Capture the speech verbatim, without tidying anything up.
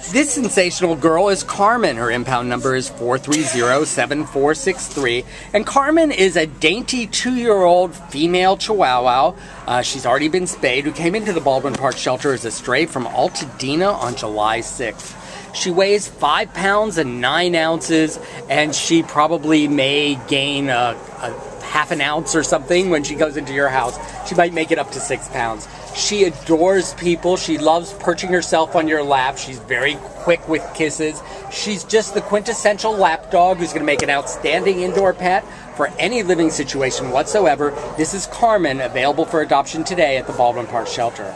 This sensational girl is Carmen. Her impound number is four three zero seven four six three. And Carmen is a dainty two-year-old female Chihuahua. Uh, she's already been spayed, who came into the Baldwin Park shelter as a stray from Altadena on July sixth. She weighs five pounds and nine ounces, and she probably may gain a, a half an ounce or something when she goes into your house. She might make it up to six pounds. She adores people. She loves perching herself on your lap. She's very quick with kisses. She's just the quintessential lap dog who's going to make an outstanding indoor pet for any living situation whatsoever. This is Carmen, available for adoption today at the Baldwin Park shelter.